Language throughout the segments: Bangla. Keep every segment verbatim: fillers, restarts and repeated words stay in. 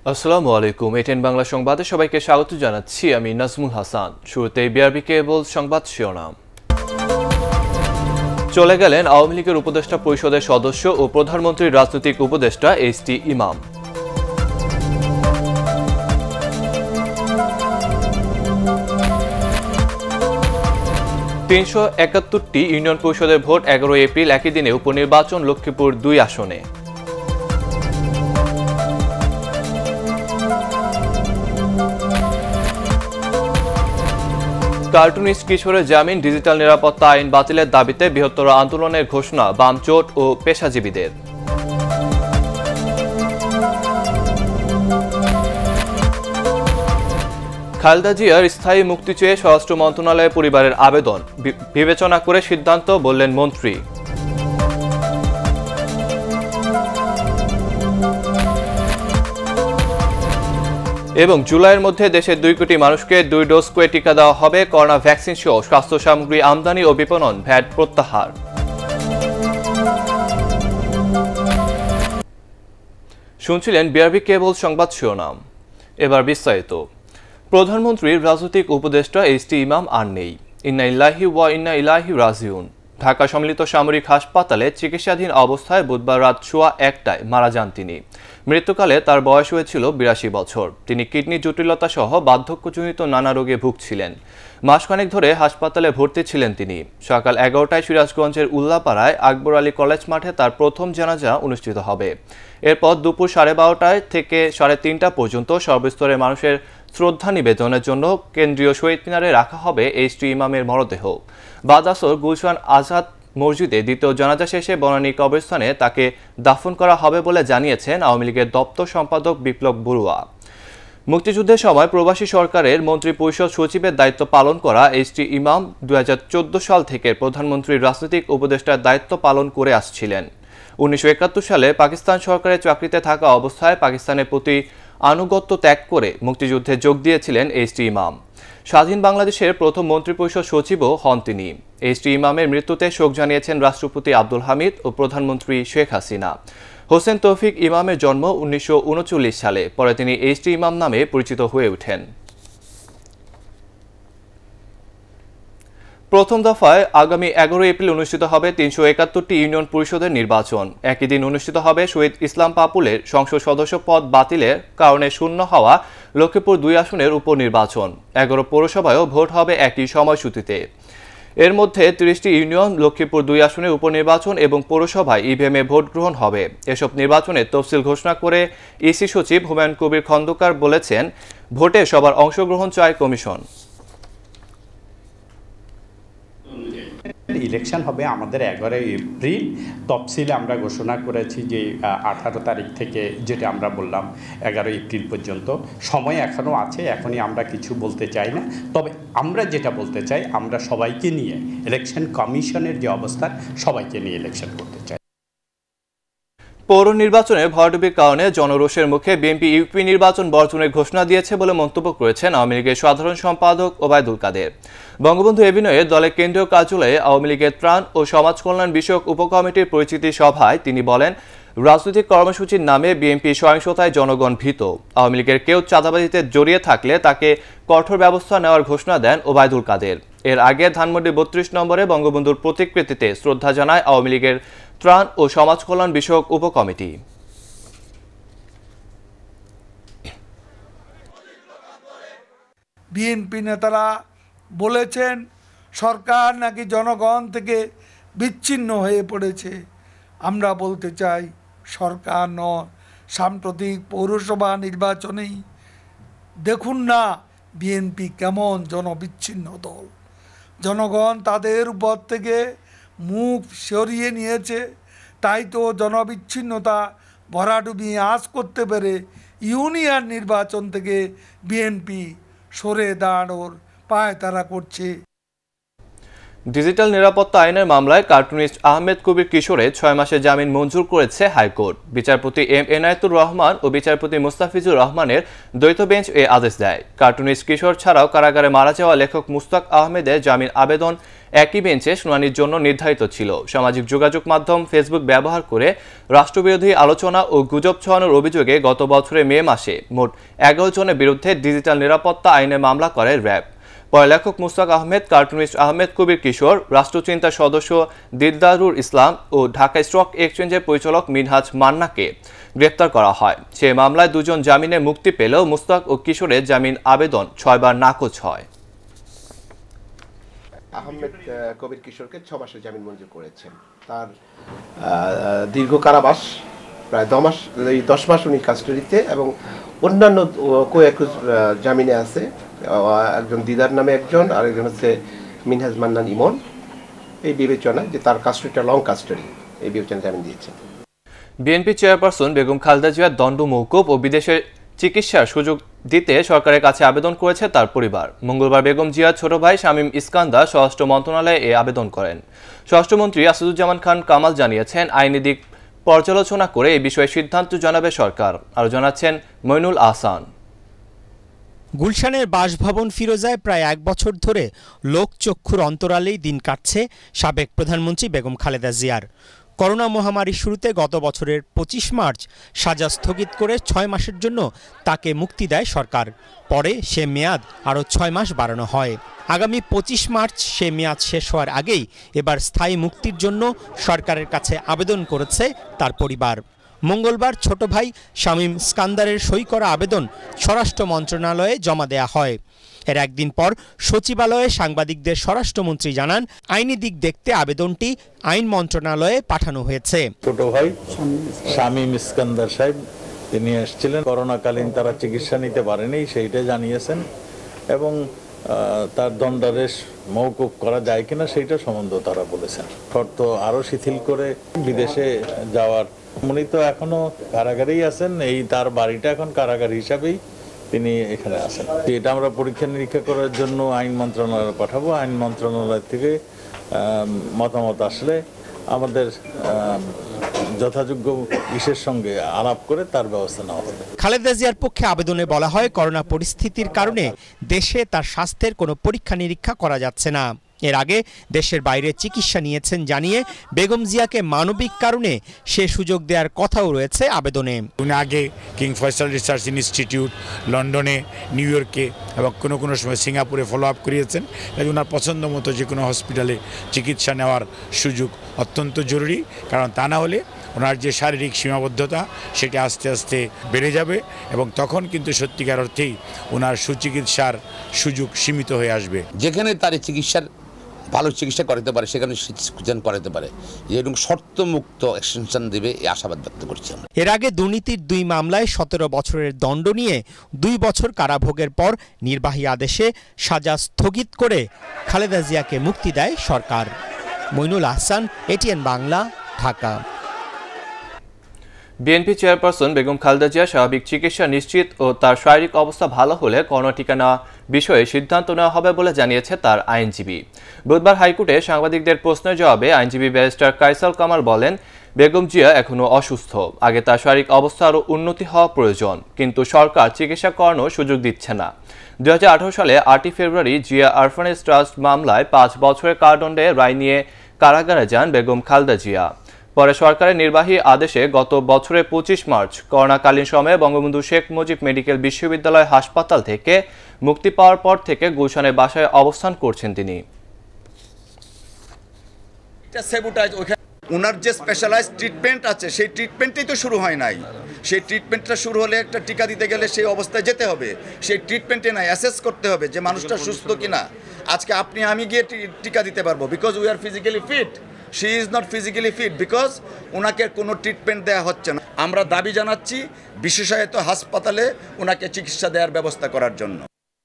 আসসালামু আলাইকুম এটিএন বাংলা সংবাদে সবাইকে স্বাগত জানাচ্ছি আমি নাজমুল হাসান। শুরুতেই বিআরবি কেবল সংবাদ শিরোনাম। চলে গেলেন আওয়ামী লীগের উপদেষ্টা পরিষদের সদস্য ও প্রধানমন্ত্রীর রাজনৈতিক উপদেষ্টা এইচ টি ইমাম। তিনশো একাত্তরটি ইউনিয়ন পরিষদের ভোট এগারোই এপ্রিল একই দিনে উপনির্বাচন লক্ষ্মীপুর দুই আসনে। কার্টুনিস্ট কিশোরের জামিন, ডিজিটাল নিরাপত্তা আইন বাতিলের দাবিতে বৃহত্তর আন্দোলনের ঘোষণা বামজোট ও পেশাজীবীদের। খালেদা জিয়ার স্থায়ী মুক্তি চেয়ে স্বরাষ্ট্র মন্ত্রণালয়ে পরিবারের আবেদন বিবেচনা করে সিদ্ধান্ত, বললেন মন্ত্রী। এবং জুলাইয়ের মধ্যে দেশের দুই কোটি মানুষকে দুই ডোজ করে টিকা দেওয়া হবে। করোনা ভ্যাকসিন সহ স্বাস্থ্য সামগ্রী আমদানি ও বিপণন ভ্যাট প্রত্যাহার। শুনছিলেন বিআরবি কেবল সংবাদ শিরোনাম। এবার বিস্তারিত। প্রধানমন্ত্রীর রাজনৈতিক উপদেষ্টা এইচ টি ইমাম আর নেই। ইন্না ইল্লাহি ওয়া ইন্না ইলাইহি রাজিউন। ঢাকা সম্মিলিত সামরিক হাসপাতালে চিকিৎসাধীন অবস্থায় বুধবার রাত সোয়া একটায় মারা যান তিনি। মৃত্যুকালে তার বয়স হয়েছিল বিরাশি বছর। তিনি কিডনি জটিলতা সহ বার্ধক্যজনিত নানা রোগে ভুগছিলেন। মাসখানেক ধরে হাসপাতালে ভর্তি ছিলেন তিনি। সকাল এগারোটায় সিরাজগঞ্জের উল্লাপাড়ায় আকবর আলী কলেজ মাঠে তার প্রথম জানাজা অনুষ্ঠিত হবে। এরপর দুপুর সাড়ে বারোটায় থেকে সাড়ে তিনটা পর্যন্ত সর্বস্তরের মানুষের শ্রদ্ধা নিবেদনের জন্য কেন্দ্রীয় শহীদ মিনারে রাখা হবে এইচ টি ইমামের মরদেহ। বাদ আসর গুলশান আজাদ মসজিদে দ্বিতীয় জানাজা শেষে বনানী কবরস্থানে তাকে দাফন করা হবে বলে জানিয়েছেন আওয়ামী লীগের দপ্তর সম্পাদক বিপ্লব বড়ুয়া। মুক্তিযুদ্ধের সময় প্রবাসী সরকারের মন্ত্রী পরিষদ সচিবের দায়িত্ব পালন করা এইচ টি ইমাম দুই হাজার চোদ্দ সাল থেকে প্রধানমন্ত্রীর রাজনৈতিক উপদেষ্টার দায়িত্ব পালন করে আসছিলেন। উনিশশো একাত্তর সালে পাকিস্তান সরকারের চাকরিতে থাকা অবস্থায় পাকিস্তানের প্রতি আনুগত্য ত্যাগ করে মুক্তিযুদ্ধে যোগ দিয়েছিলেন এইচ টি ইমাম। স্বাধীন বাংলাদেশের প্রথম মন্ত্রিপরিষদ সচিবও হন তিনি। এইচ টি ইমামের মৃত্যুতে শোক জানিয়েছেন রাষ্ট্রপতি আব্দুল হামিদ ও প্রধানমন্ত্রী শেখ হাসিনা। হোসেন তৌফিক ইমামের জন্ম উনিশশো উনচল্লিশ সালে। পরে তিনি এইচ টি ইমাম নামে পরিচিত হয়ে ওঠেন। প্রথম দফায় আগামী এগারোই এপ্রিল অনুষ্ঠিত হবে তিনশো একাত্তরটি ইউনিয়ন পরিষদের নির্বাচন। একই দিন অনুষ্ঠিত হবে শহীদ ইসলাম পাপুলের সংসদ সদস্য পদ বাতিলের কারণে শূন্য হওয়া লক্ষ্মীপুর দুই আসনের উপনির্বাচন। এগারো পৌরসভায়ও ভোট হবে একই সময়সূচিতে। এর মধ্যে ত্রিশটি ইউনিয়ন, লক্ষ্মীপুর দুই আসনের উপনির্বাচন এবং পৌরসভায় ইভিএমে ভোট গ্রহণ হবে। এসব নির্বাচনের তফসিল ঘোষণা করে ইসি সচিব হুমায়ুন কবির খন্দকার বলেছেন, ভোটে সবার অংশগ্রহণ চায় কমিশন। ইলেকশন হবে আমাদের এগারোই এপ্রিল। তফসিলে আমরা ঘোষণা করেছি যে আঠারো তারিখ থেকে, যেটা আমরা বললাম এগারোই এপ্রিল পর্যন্ত সময় এখনও আছে। এখনই আমরা কিছু বলতে চাই না। তবে আমরা যেটা বলতে চাই, আমরা সবাইকে নিয়ে ইলেকশন কমিশনের যে অবস্থান, সবাইকে নিয়ে ইলেকশন করতে চাই। পৌর নির্বাচনে ভরাডুবির কারণে জনরোষের মুখে বিএনপি ইউপি নির্বাচন বর্জনের ঘোষণা দিয়েছে বলে মন্তব্য করেছেন আওয়ামী লীগের সাধারণ সম্পাদক ওবায়দুল কাদের। বঙ্গবন্ধু এভিনিউয়ে দলের কেন্দ্রীয় কার্যালয়ে আওয়ামী লীগের ত্রাণ ও সমাজ কল্যাণ বিষয়ক উপকমিটির পরিচিতি সভায় তিনি বলেন, রাজনৈতিক কর্মসূচির নামে বিএনপি সহিংসতায় জনগণ ভীত। আওয়ামী লীগের কেউ চাঁদাবাজিতে জড়িয়ে থাকলে তাকে কঠোর ব্যবস্থা নেওয়ার ঘোষণা দেন ওবায়দুল কাদের। এর আগে ধানমন্ডি বত্রিশ নম্বরে বঙ্গবন্ধুর প্রতিকৃতিতে শ্রদ্ধা জানায় আওয়ামী লীগের ত্রাণ ও সমাজ কল্যাণ বিষয়ক উপকমিটি। বিএনপি নেতারা বলেছেন সরকার নাকি জনগণ থেকে বিচ্ছিন্ন হয়ে পড়েছে। আমরা বলতে চাই, সরকার নয়, সাম্প্রতিক পৌরসভা নির্বাচনেই দেখুন না বিএনপি কেমন জনবিচ্ছিন্ন দল। জনগণ তাদের উপর থেকে মুখ সরিয়ে নিয়েছে। তাই তো জনবিচ্ছিন্নতা ভরাডুবি আঁচ করতে পেরে ইউনিয়ন নির্বাচন থেকে বিএনপি সরে দাঁড়ানোর পায়তারা করছে। ডিজিটাল নিরাপত্তা আইনের মামলায় কার্টুনিস্ট আহমেদ কবির কিশোরের ছয় মাসের জামিন মঞ্জুর করেছে হাইকোর্ট। বিচারপতি এম এনায়েতুর রহমান ও বিচারপতি মুস্তাফিজুর রহমানের দ্বৈত বেঞ্চ এ আদেশ দেয়। কার্টুনিস্ট কিশোর ছাড়াও কারাগারে মারা যাওয়া লেখক মুস্তাক আহমেদের জামিন আবেদন একই বেঞ্চে শুনানির জন্য নির্ধারিত ছিল। সামাজিক যোগাযোগ মাধ্যম ফেসবুক ব্যবহার করে রাষ্ট্রবিরোধী আলোচনা ও গুজব ছড়ানোর অভিযোগে গত বছরের মে মাসে মোট এগারো জনের বিরুদ্ধে ডিজিটাল নিরাপত্তা আইনে মামলা করে র্যাব। পরে লেখক মুস্তাক আহমেদ, কার্টুনিস্ট আহমেদ কবির কিশোর, রাষ্ট্রচিন্তার সদস্য দিলদারুল ইসলাম ও ঢাকা স্টক এক্সচেঞ্জের পরিচালক মিনহাজ মান্নাকে গ্রেপ্তার করা হয়। সে মামলায় দুজন জামিনে মুক্তি পেলেও মুস্তাক ও কিশোরের জামিন আবেদন ছয়বার নাকচ হয়। আহমেদ কবির কিশোরকে ছ মাসের জামিন মঞ্জুর করেছেন। তার দীর্ঘ কারাবাস প্রায় দশ মাস এই দশ মাস উনি কাস্টডিতে এবং অন্যান্য কয়েক জামিনে আছে। একজন দিদার নামে একজন, আর একজন হচ্ছে মিনহাজ মান্নান ইমন। এই বিবেচনায় যে তার কাস্টডিটা লং কাস্টডি, এই বিবেচনায় জামিন দিয়েছেন। বিএনপি চেয়ারপারসন বেগম খালেদা জিয়ার দণ্ড মওকুফ ও বিদেশে চিকিৎসার সুযোগ দিতে সরকারের কাছে আবেদন করেছে তার পরিবার। মঙ্গলবার বেগম জিয়ার ছোট ভাই শামীম ইস্কান্দার স্বরাষ্ট্র মন্ত্রণালয়ে এ আবেদন করেন। স্বরাষ্ট্রমন্ত্রী আসাদুজ্জামান খান কামাল জানিয়েছেন, আইনি দিক পর্যালোচনা করে এই বিষয়ে সিদ্ধান্ত জানাবে সরকার। আরও জানাচ্ছেন মইনুল আহসান। গুলশানের বাসভবন ফিরোজায় প্রায় এক বছর ধরে লোকচক্ষুর অন্তরালেই দিন কাটছে সাবেক প্রধানমন্ত্রী বেগম খালেদা জিয়ার। করোনা মহামারীর শুরুতে গত বছরের পঁচিশ মার্চ সাজা স্থগিত করে ছয় মাসের জন্য তাকে মুক্তি দেয় সরকার। পরে সে মেয়াদ আরও ছয় মাস বাড়ানো হয়। আগামী পঁচিশ মার্চ সে মেয়াদ শেষ হওয়ার আগেই এবার স্থায়ী মুক্তির জন্য সরকারের কাছে আবেদন করেছে তার পরিবার। মঙ্গলবার ছোট ভাই শামীম ইস্কান্দারের সই করা আবেদন স্বরাষ্ট্র মন্ত্রণালয়ে জমা দেয়া হয়। এর একদিন পর সচিবালয়ে সাংবাদিকদের স্বরাষ্ট্রমন্ত্রী জানান, আইনি দিক দেখতে আবেদনটি আইন মন্ত্রণালয়ে পাঠানো হয়েছে। ছোট ভাই শামীম ইস্কান্দার সাহেব তিনি এসেছিলেন, করোনাকালীন তারা চিকিৎসা নিতে পারেনি, সেইটা জানিয়েছেন এবং তার দণ্ডাদেশ মওকুফ করা যায় কিনা সেইটা সম্বন্ধে তারা বলেছেন। শর্ত আরো শিথিল করে বিদেশে যাওয়ার, উনি তো এখনো কারাগারেই আছেন, এই তার বাড়িটা এখন কারাগার হিসাবেই তিনি এখানে আছেন। এটা আমরা পরীক্ষা নিরীক্ষা করার জন্য আইন মন্ত্রণালয়ে পাঠাবো। আইন মন্ত্রণালয় থেকে মতামত আসলে আমাদের যথাযোগ্য ইসের সঙ্গে আলাপ করে তার ব্যবস্থা নেওয়া হবে। খালেদা জিয়ার পক্ষে আবেদনে বলা হয়, করোনা পরিস্থিতির কারণে দেশে তার স্বাস্থ্যের কোনো পরীক্ষা নিরীক্ষা করা যাচ্ছে না। এর আগে দেশের বাইরে চিকিৎসা নিয়েছেন জানিয়ে বেগম জিয়াকে মানবিক কারণে সে সুযোগ দেওয়ার কথাও রয়েছে আবেদনে। উনি আগে কিং ফয়সাল রিসার্চ ইনস্টিটিউট, লন্ডনে, নিউ ইয়র্কে এবং কোনো কোনো সময় সিঙ্গাপুরে ফলো আপ করিয়েছেন। তাই ওনার পছন্দ মতো যে কোনো হসপিটালে চিকিৎসা নেওয়ার সুযোগ অত্যন্ত জরুরি, কারণ তা না হলে ওনার যে শারীরিক সীমাবদ্ধতা সেটা আস্তে আস্তে বেড়ে যাবে এবং তখন কিন্তু সত্যিকার অর্থেই ওনার সুচিকিৎসার সুযোগ সীমিত হয়ে আসবে। যেখানে তার চিকিৎসার ভালো চিকিৎসা করাতে পারে সেখানে চিকিৎসা করাতে পারে, এরকম শর্তমুক্ত এক্সটেনশন দেবে এই আশাবাদ ব্যক্ত করছি আমরা। এর আগে দুর্নীতির দুই মামলায় সতেরো বছরের দণ্ড নিয়ে দুই বছর কারাভোগের পর নির্বাহী আদেশে সাজা স্থগিত করে খালেদা জিয়াকে মুক্তি দেয় সরকার। Moinul Ahsan, ATN Bangla, Dhaka. BNP chairperson Begum Khaleda Zia স্বাভাবিক চিকিৎসা নিশ্চিত ও তার শারীরিক অবস্থা ভালো হলে করোনা টিকা নেওয়া বিষয়ে সিদ্ধান্ত নেওয়া হবে বলে জানিয়েছে তার আইনজীবী। বুধবার হাইকোর্টে সাংবাদিকদের প্রশ্নের জবাবে আইনজীবী ব্যারিস্টার কায়সাল কামাল বলেন, বেগম জিয়া এখনও অসুস্থ, আগে তার শারীরিক অবস্থা আরও উন্নতি হওয়া প্রয়োজন, কিন্তু সরকার চিকিৎসা করানোর সুযোগ দিচ্ছে না। দুই হাজার আঠারো সালে আটই ফেব্রুয়ারি জিয়া অরফানেজ ট্রাস্ট মামলায় পাঁচ বছরের কারাদণ্ডে রায় নিয়ে কারাগারে যান বেগম খালেদা জিয়া। পরে সরকারের নির্বাহী আদেশে গত বছরের পঁচিশ মার্চ করোনাকালীন সময়ে বঙ্গবন্ধু শেখ মুজিব মেডিকেল বিশ্ববিদ্যালয় হাসপাতাল থেকে মুক্তি পাওয়ার পর থেকে গুলশানের বাসায় অবস্থান করছেন তিনি। ওনার যে স্পেশালাইজড ট্রিটমেন্ট আছে সেই ট্রিটমেন্টই তো শুরু হয় নাই। সেই ট্রিটমেন্টটা শুরু হলে একটা টিকা দিতে গেলে সেই অবস্থায় যেতে হবে, সেই ট্রিটমেন্টে নাই অ্যাসেস করতে হবে যে মানুষটা সুস্থ কিনা। আজকে আপনি আমি গিয়ে টিকা দিতে পারবো because we are physically fit, she is not physically fit because ওনাকে কোনো ট্রিটমেন্ট দেওয়া হচ্ছে না। আমরা দাবি জানাচ্ছি বিশেষায়িত হাসপাতালে ওনাকে চিকিৎসা দেওয়ার ব্যবস্থা করার জন্য।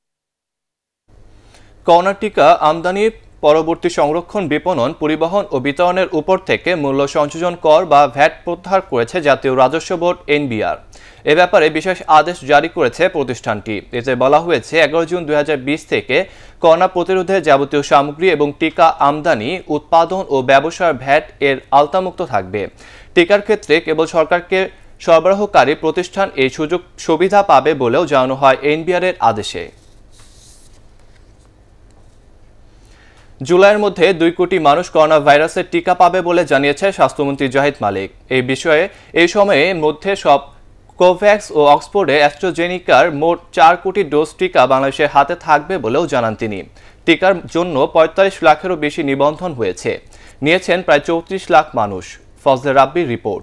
করোনা টিকা আমদানি, পরবর্তী সংরক্ষণ, বিপণন, পরিবহন ও বিতরণের উপর থেকে মূল্য সংযোজন কর বা ভ্যাট প্রত্যাহার করেছে জাতীয় রাজস্ব বোর্ড এনবিআর। এ ব্যাপারে বিশেষ আদেশ জারি করেছে প্রতিষ্ঠানটি। এতে বলা হয়েছে, এগারো জুন দুই হাজার বিশ থেকে করোনা প্রতিরোধে যাবতীয় সামগ্রী এবং টিকা আমদানি, উৎপাদন ও ব্যবসার ভ্যাট এর আওতামুক্ত থাকবে। টিকার ক্ষেত্রে কেবল সরকারকে সরবরাহকারী প্রতিষ্ঠান এই সুযোগ সুবিধা পাবে বলেও জানানো হয় এনবিআর এর আদেশে। জুলাইয়ের মধ্যে দুই কোটি মানুষ করোনা ভাইরাসের টিকা পাবে বলে জানিয়েছে স্বাস্থ্যমন্ত্রী জাহিদ মালিক। এই বিষয়ে এই সময়ে মধ্যে সব কোভ্যাক্স ও অক্সফোর্ডে অ্যাস্ট্রাজেনিকার মোট চার কোটি ডোজ টিকা বাংলাদেশের হাতে থাকবে বলেও জানান তিনি। টিকার জন্য পঁয়তাল্লিশ লাখেরও বেশি নিবন্ধন হয়েছে, নিয়েছেন প্রায় চৌত্রিশ লাখ মানুষ। ফজলে রাব্বির রিপোর্ট।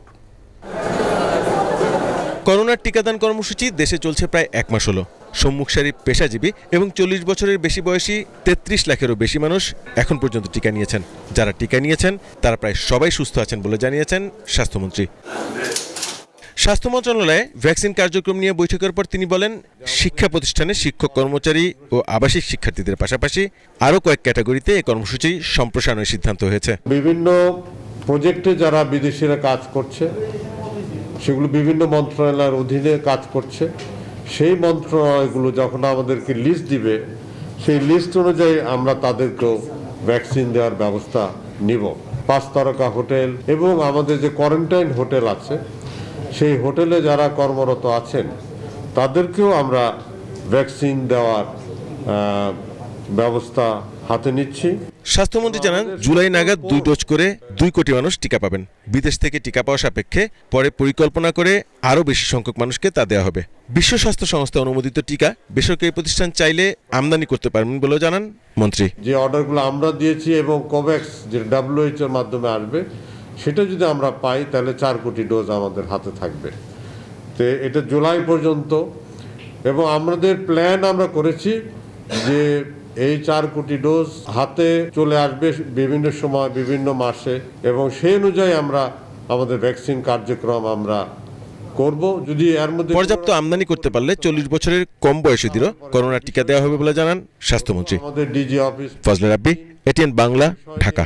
করোনার টিকাদান কর্মসূচি দেশে চলছে প্রায় এক মাস হলো। সম্মুখ সারি পেশাজীবী এবং চল্লিশ বছরের বেশি বয়সী তেত্রিশ লাখেরও বেশি মানুষ এখন পর্যন্ত টিকা নিয়েছেন। যারা টিকা নিয়েছেন তারা প্রায় সবাই সুস্থ আছেন বলে জানিয়েছেন স্বাস্থ্যমন্ত্রী। স্বাস্থ্য মন্ত্রণালয়ে ভ্যাকসিন কার্যক্রম নিয়ে বৈঠকের পর তিনি বলেন, শিক্ষা প্রতিষ্ঠানে শিক্ষক কর্মচারী ও আবাসিক শিক্ষার্থীদের পাশাপাশি আরও কয়েক ক্যাটাগরিতে এই কর্মসূচি সম্প্রসারণের সিদ্ধান্ত হয়েছে। বিভিন্ন প্রজেক্টে যারা বিদেশিরা কাজ করছে সেগুলো বিভিন্ন মন্ত্রণালয়ের অধীনে কাজ করছে। সেই মন্ত্রণালয়গুলো যখন আমাদেরকে লিস্ট দিবে, সেই লিস্ট অনুযায়ী আমরা তাদেরকেও ভ্যাকসিন দেওয়ার ব্যবস্থা নিব। পাঁচ তারকা হোটেল এবং আমাদের যে কোয়ারেন্টাইন হোটেল আছে, সেই হোটেলে যারা কর্মরত আছেন তাদেরকেও আমরা ভ্যাকসিন দেওয়ার ব্যবস্থা হাতে নিচ্ছি। স্বাস্থ্যমন্ত্রী জানান, জুলাই নাগাদ দুই ডোজ করে দুই কোটি মানুষ টিকা পাবেন। বিদেশ থেকে টিকা পাওয়া সাপেক্ষে পরে পরিকল্পনা করে আরও বেশি সংখ্যক মানুষকে তা দেওয়া হবে। বিশ্ব স্বাস্থ্য সংস্থা অনুমোদিত টিকা বেসরকারি প্রতিষ্ঠান চাইলে আমদানি করতে পারবেন বলেও জানান মন্ত্রী। যে অর্ডারগুলো আমরা দিয়েছি এবং কোভ্যাক্স যে ডাব্লিউএইচও এর মাধ্যমে আসবে, সেটা যদি আমরা পাই তাহলে চার কোটি ডোজ আমাদের হাতে থাকবে। তো এটা জুলাই পর্যন্ত, এবং আমাদের প্ল্যান আমরা করেছি যে এই চার কোটি ডোজ হাতে চলে আসবে বিভিন্ন সময় বিভিন্ন মাসে, এবং সেই অনুযায়ী আমরা আমাদের ভ্যাকসিন কার্যক্রম আমরা করব। যদি এর মধ্যে পর্যাপ্ত আমদানি করতে পারলে চল্লিশ বছরের কম বয়সীদেরও করোনা টিকা দেওয়া হবে বলে জানান স্বাস্থ্যমন্ত্রী। আমাদের DG office. Fazle Rabbi, ATN Bangla, Dhaka.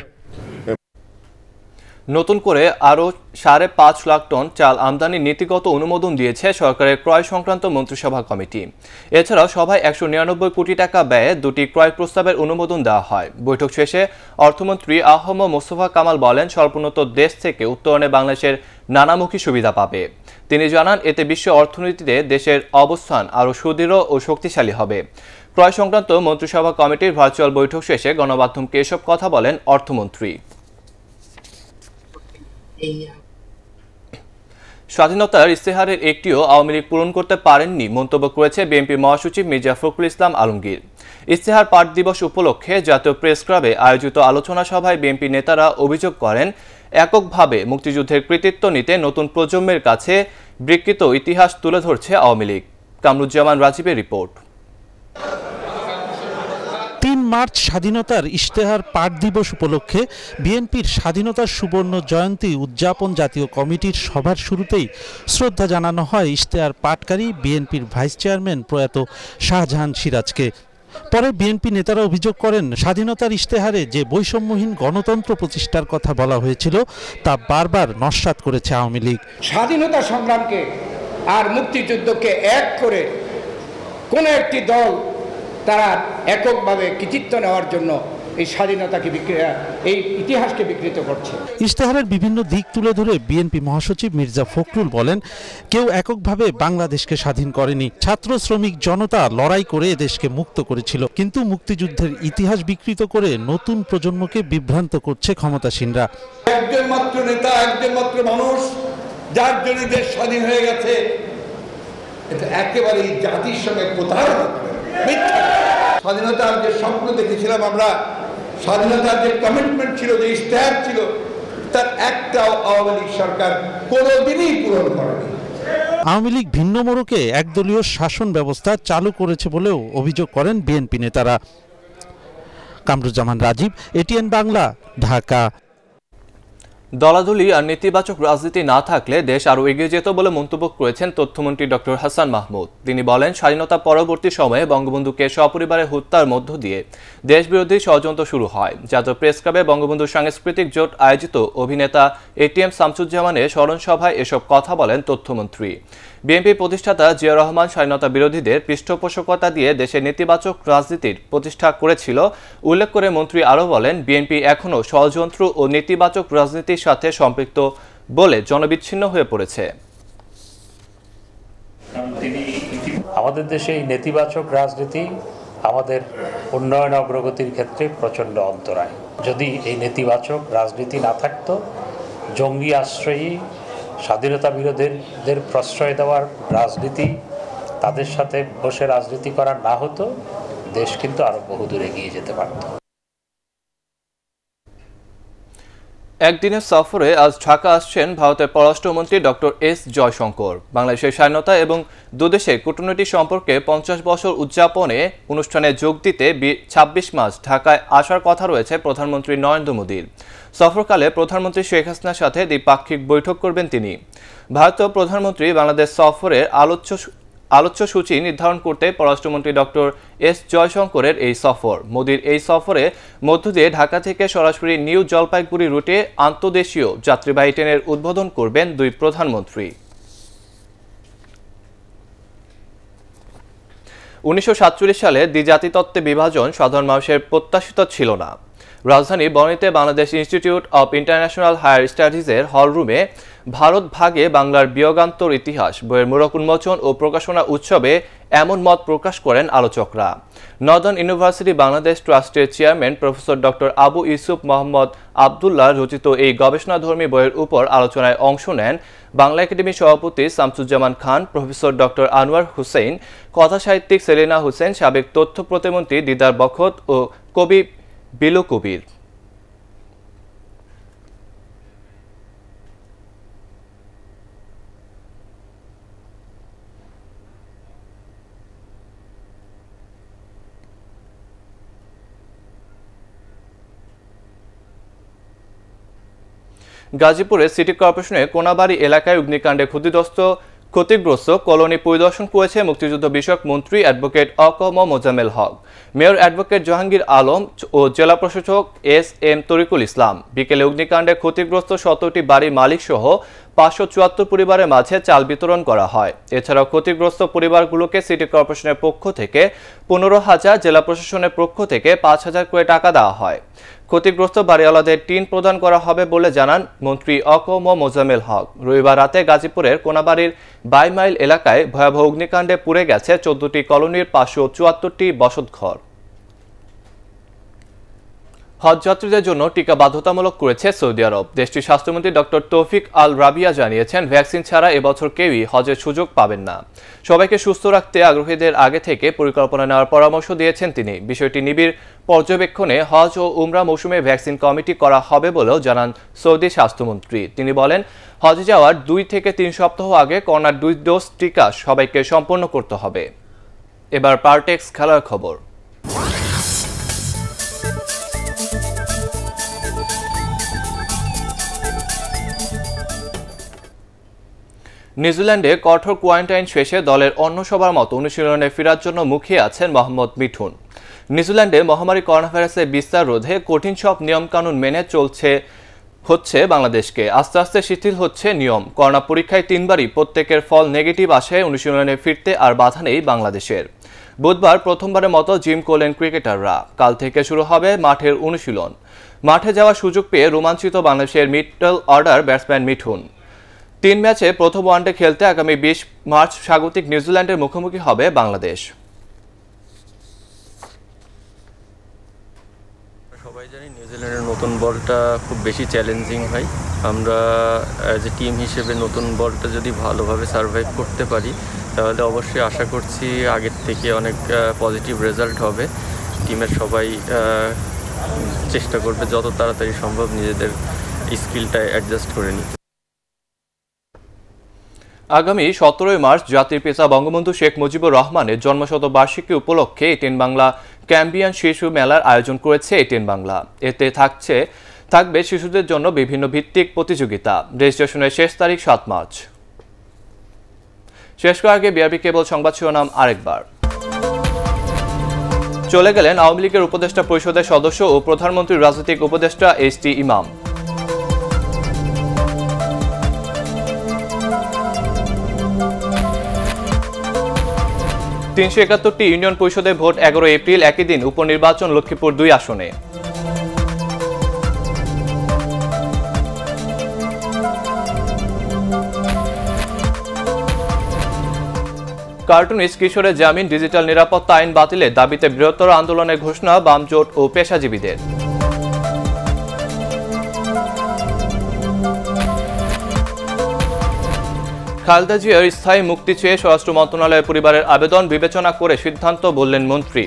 নতুন করে আরও সাড়ে পাঁচ লাখ টন চাল আমদানির নীতিগত অনুমোদন দিয়েছে সরকারের ক্রয় সংক্রান্ত মন্ত্রিসভা কমিটি। এছাড়াও সভায় একশো নিরানব্বই কোটি টাকা ব্যয়ে দুটি ক্রয় প্রস্তাবের অনুমোদন দেওয়া হয়। বৈঠক শেষে অর্থমন্ত্রী আহম মোস্তফা কামাল বলেন, স্বল্পোন্নত দেশ থেকে উত্তরণে বাংলাদেশের নানামুখী সুবিধা পাবে। তিনি জানান, এতে বিশ্ব অর্থনীতিতে দেশের অবস্থান আরও সুদৃঢ় ও শক্তিশালী হবে। ক্রয় সংক্রান্ত মন্ত্রিসভা কমিটির ভার্চুয়াল বৈঠক শেষে গণমাধ্যমকে এসব কথা বলেন অর্থমন্ত্রী। স্বাধীনতার ইশতেহারের একটিও আওয়ামী লীগ পূরণ করতে পারেননি মন্তব্য করেছে বিএনপি মহাসচিব মির্জা ফখরুল ইসলাম আলমগীর। ইশতেহার পাঠ দিবস উপলক্ষে জাতীয় প্রেস ক্লাবে আয়োজিত আলোচনা সভায় বিএনপি নেতারা অভিযোগ করেন, এককভাবে মুক্তিযুদ্ধের কৃতিত্ব নিতে নতুন প্রজন্মের কাছে বিকৃত ইতিহাস তুলে ধরছে আওয়ামী লীগ। কামরুজ্জামান রাজীবের রিপোর্ট। তিন মার্চ স্বাধীনতার ইশতেহার পাঠ দিবস উপলক্ষে বিএনপির স্বাধীনতার সুবর্ণ জয়ন্তী উদযাপন জাতীয় কমিটির সভার শুরুতেই শ্রদ্ধা জানানো হয় ইশতেহার পাঠকারী বিএনপির ভাইস চেয়ারম্যান প্রয়াত শাহজাহান সিরাজকে। পরে বিএনপি নেতারা অভিযোগ করেন, স্বাধীনতার ইশতেহারে যে বৈষম্যহীন গণতন্ত্র প্রতিষ্ঠার কথা বলা হয়েছিল তা বারবার নস্যাৎ করেছে আওয়ামী লীগ। স্বাধীনতা সংগ্রামকে আর মুক্তিযুদ্ধকে এক করে কোন একটি দল তারা এককভাবে কৃতিত্ব নেওয়ার জন্য এই স্বাধীনতাকে এই ইতিহাসকে বিকৃত করছে। ইশতেহারের বিভিন্ন দিক তুলে ধরে বিএনপি মহাসচিব মির্জা ফখরুল বলেন, কেউ এককভাবে বাংলাদেশকে স্বাধীন করেনি। ছাত্র শ্রমিক জনতা লড়াই করে দেশকে মুক্ত করেছিল, কিন্তু মুক্তিযুদ্ধের ইতিহাস বিকৃত করে নতুন প্রজন্মকে বিভ্রান্ত করছে ক্ষমতাসীনরা। একজন মাত্র নেতা, একজন মাত্র মানুষ যার জন্য দেশ স্বাধীন হয়ে গেছে, এটা একেবারেই জাতির সঙ্গে প্রতারণা করে। স্বাধীনতার যে স্বপ্ন দেখেছিলাম আমরা, স্বাধীনতার যে কমিটমেন্ট ছিল, যে ইশতেহার ছিল, তার একটাও আওয়ামী লীগ সরকার কোনোদিনই পূরণ করেনি। আওয়ামী লীগ ভিন্ন মোড়কে একদলীয় শাসন ব্যবস্থা চালু করেছে বলেও অভিযোগ করেন বিএনপি নেতারা। কামরুজ্জামান রাজীব, এটিএন বাংলা, ঢাকা। দলাদলি আর নেতিবাচক রাজনীতি না থাকলে দেশ আরও এগিয়ে যেত বলে মন্তব্য করেছেন তথ্যমন্ত্রী ডক্টর হাসান মাহমুদ। তিনি বলেন, স্বাধীনতা পরবর্তী সময়ে বঙ্গবন্ধুকে সপরিবারে হত্যার মধ্য দিয়ে দেশবিরোধী ষড়যন্ত্র শুরু হয়। জাতীয় প্রেস ক্লাবে বঙ্গবন্ধু সাংস্কৃতিক জোট আয়োজিত অভিনেতা এটিএম শামসুজ্জামানের স্মরণ সভায় এসব কথা বলেন তথ্যমন্ত্রী। বিএনপি প্রতিষ্ঠাতা জিয়া রহমান স্বাধীনতা বিরোধীদের পৃষ্ঠপোষকতা দিয়ে দেশে নেতিবাচক রাজনীতির প্রতিষ্ঠা করেছিল উল্লেখ করে মন্ত্রী আরও বলেন, বিএনপি এখনও ষড়যন্ত্র ও নেতিবাচক রাজনীতির সাথে সম্পৃক্ত বলে জনবিচ্ছিন্ন হয়ে পড়েছে। আমাদের দেশে এই নেতিবাচক রাজনীতি আমাদের উন্নয়ন অগ্রগতির ক্ষেত্রে প্রচণ্ড অন্তরায়। যদি এই নেতিবাচক রাজনীতি না থাকতো, জঙ্গি আশ্রয়ী স্বাধীনতা বিরোধীদের প্রশ্রয় দেওয়ার রাজনীতি, তাদের সাথে বসে রাজনীতি করা না হতো, দেশ কিন্তু আরো বহুদূর এগিয়ে যেতে পারত। একদিনের সফরে আজ ঢাকা আসছেন ভারতের পররাষ্ট্রমন্ত্রী ডক্টর এস জয়শঙ্কর। বাংলাদেশের স্বাধীনতা এবং দুদেশের কূটনৈতিক সম্পর্কে পঞ্চাশ বছর উদযাপনে অনুষ্ঠানে যোগ দিতে ছাব্বিশ মার্চ ঢাকায় আসার কথা রয়েছে প্রধানমন্ত্রী নরেন্দ্র মোদীর। সফরকালে প্রধানমন্ত্রী শেখ হাসিনার সাথে দ্বিপাক্ষিক বৈঠক করবেন তিনি। ভারতীয় প্রধানমন্ত্রী বাংলাদেশ সফরের আলোচ্য আলোচ্য সূচি নির্ধারণ করতে পররাষ্ট্রমন্ত্রী ডক্টর এস জয়শঙ্করের এই সফর। মোদীর এই সফরে মধ্য দিয়ে ঢাকা থেকে সরাসরি নিউ জলপাইগুড়ি রুটে আন্তঃদেশীয় যাত্রীবাহী ট্রেনের উদ্বোধন করবেন দুই প্রধানমন্ত্রী। উনিশশো সাতচল্লিশ সালে দ্বিজাতিতত্ত্বে বিভাজন সাধারণ মানুষের প্রত্যাশিত ছিল না। রাজধানী বনানীতে Bangladesh institute of international higher স্টাডিজের হলরুমে ভারত ভাগে বাংলার বিয়োগান্তর ইতিহাস বইয়ের মোড়ক উন্মোচন ও প্রকাশনা উৎসবে এমন মত প্রকাশ করেন আলোচকরা। নর্দার্ন ইউনিভার্সিটি বাংলাদেশ ট্রাস্টের chairman professor doctor Abu Yusuf Mohammad Abdullah রচিত এই গবেষণাধর্মী বইয়ের উপর আলোচনায় অংশ নেন বাংলা একাডেমির সভাপতি শামসুজ্জামান খান, প্রফেসর ডক্টর আনোয়ার হুসেইন, কথাসাহিত্যিক সেলিনা হোসেন, সাবেক তথ্য প্রতিমন্ত্রী দিদার বখত ও কবি বিলু কবির। গাজীপুরে সিটি কর্পোরেশনের কোনাবাড়ি এলাকায় অগ্নিকাণ্ডে ক্ষতিগ্রস্ত ক্ষতিগ্রস্ত কলোনি পরিদর্শন করেছে মুক্তিযুদ্ধ বিষয়ক মন্ত্রী advocate AKM Mozammel Haque, mayor advocate Jahangir Alam ও জেলা প্রশাসক এস এম তরিকুল ইসলাম। বিকেলে অগ্নিকাণ্ডে ক্ষতিগ্রস্ত সতেরোটি বাড়ির মালিক সহ পাঁচশো চুয়াত্তর পরিবারের মাঝে চাল বিতরণ করা হয়। এছাড়াও ক্ষতিগ্রস্ত পরিবারগুলোকে সিটি কর্পোরেশনের পক্ষ থেকে পনেরো হাজার, জেলা প্রশাসনের পক্ষ থেকে পাঁচ হাজার করে টাকা দেওয়া হয়। ক্ষতিগ্রস্ত বাড়িওয়ালাদের টিন প্রদান করা হবে বলে জানান মন্ত্রী অকম মোজাম্মেল হক। রবিবার রাতে গাজীপুরের কোনাবাড়ির বাইমাইল এলাকায় ভয়াবহ অগ্নিকাণ্ডে পুড়ে গেছে চোদ্দটি কলোনির পাঁচশো চুয়াত্তরটি বসতঘর। হজযাত্রীদের জন্য টিকা বাধ্যতামূলক করেছে সৌদি আরব। দেশটির স্বাস্থ্যমন্ত্রী ডক্টর তৌফিক আল রাবিয়া জানিয়েছেন, ভ্যাকসিন ছাড়া এবছর কেউই হজের সুযোগ পাবেন না। সবাইকে সুস্থ রাখতে আগ্রহীদের আগে থেকে পরিকল্পনা নেওয়ার পরামর্শ দিয়েছেন তিনি। বিষয়টি নিবিড় পর্যবেক্ষণে হজ ও উমরা মৌসুমে ভ্যাকসিন কমিটি করা হবে বলেও জানান সৌদি স্বাস্থ্যমন্ত্রী। তিনি বলেন, হজে যাওয়ার দুই থেকে তিন সপ্তাহ আগে করোনার দুই ডোজ টিকা সবাইকে সম্পন্ন করতে হবে। এবার পারটেক্স খেলার খবর। নিউজিল্যান্ডে কঠোর কোয়ারেন্টাইন শেষে দলের অন্য সবার মতো অনুশীলনে ফেরার জন্য মুখিয়ে আছেন মোহাম্মদ মিঠুন। নিউজিল্যান্ডে মহামারী করোনা ভাইরাসের বিস্তার রোধে কঠিন সব নিয়মকানুন মেনে চলছে হচ্ছে বাংলাদেশকে। আস্তে আস্তে শিথিল হচ্ছে নিয়ম। করোনা পরীক্ষায় তিনবারই প্রত্যেকের ফল নেগেটিভ আসায় অনুশীলনে ফিরতে আর বাধা নেই বাংলাদেশের। বুধবার প্রথমবারের মতো জিম করলেন ক্রিকেটাররা। কাল থেকে শুরু হবে মাঠের অনুশীলন। মাঠে যাওয়ার সুযোগ পেয়ে রোমাঞ্চিত বাংলাদেশের মিডল অর্ডার ব্যাটসম্যান মিঠুন। তিন ম্যাচে প্রথম ওয়ানডে খেলতে আগামী বিশ মার্চ স্বাগতিক নিউজিল্যান্ডের মুখোমুখি হবে বাংলাদেশ। সবাই জানি নিউজিল্যান্ডের নতুন বলটা খুব বেশি চ্যালেঞ্জিং হয়। আমরা অ্যাজ এ টিম হিসেবে নতুন বলটা যদি ভালোভাবে সার্ভাইভ করতে পারি তাহলে অবশ্যই আশা করছি আগের থেকে অনেক পজিটিভ রেজাল্ট হবে। টিমের সবাই চেষ্টা করবে যত তাড়াতাড়ি সম্ভব নিজেদের স্কিলটা অ্যাডজাস্ট করে নিতে। আগামী সতেরোই মার্চ জাতির পিতা বঙ্গবন্ধু শেখ মুজিবুর রহমানের জন্মশতবার্ষিকী উপলক্ষে এটিএন বাংলা ক্যাম্পিয়ন শিশু মেলার আয়োজন করেছে এটিএন বাংলা। এতে থাকছে থাকবে শিশুদের জন্য বিভিন্ন ভিত্তিক প্রতিযোগিতা। রেজিস্ট্রেশনের শেষ তারিখ সাত মার্চ। শেষ করার আগে বিআরবি কেবল সংবাদ শিরোনাম আরেকবার। চলে গেলেন আওয়ামী লীগের উপদেষ্টা পরিষদের সদস্য ও প্রধানমন্ত্রীর রাজনৈতিক উপদেষ্টা এইচ টি ইমাম। তিনশো একাত্তরটি ইউনিয়ন পরিষদের ভোট এগারো এপ্রিল একই দিন উপনির্বাচন লক্ষ্মীপুর দুই আসনে। কার্টুনিস্ট কিশোরের জামিন ডিজিটাল নিরাপত্তা আইন বাতিলের দাবিতে বৃহত্তর আন্দোলনের ঘোষণা বাম জোট ও পেশাজীবীদের। খালেদা জিয়ার স্থায়ী মুক্তি চেয়ে স্বরাষ্ট্র মন্ত্রণালয়ের পরিবারের আবেদন বিবেচনা করে সিদ্ধান্ত বললেন মন্ত্রী।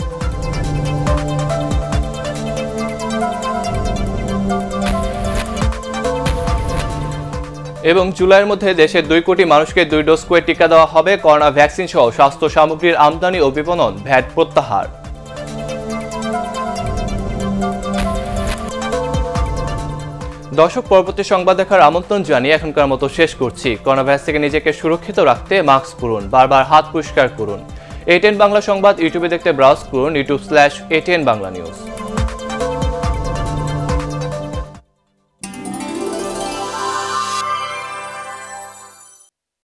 এবং জুলাইয়ের মধ্যে দেশের দুই কোটি মানুষকে দুই ডোজ করে টিকা দেওয়া হবে। করোনা ভ্যাকসিন সহ স্বাস্থ্য সামগ্রীর আমদানি ও বিপণন ভ্যাট প্রত্যাহার। দর্শক, পরবর্তী সংবাদ দেখার আমন্ত্রণ জানিয়ে এখনকার মতো শেষ করছি। করোনা ভাইরাস থেকে নিজেকে সুরক্ষিত রাখতে মাস্ক পরুন, বারবার হাত পরিষ্কার করুন। এটিএন বাংলা সংবাদ ইউটিউবে দেখতে ব্রাউজ করুন YouTube slash ATN Bangla news.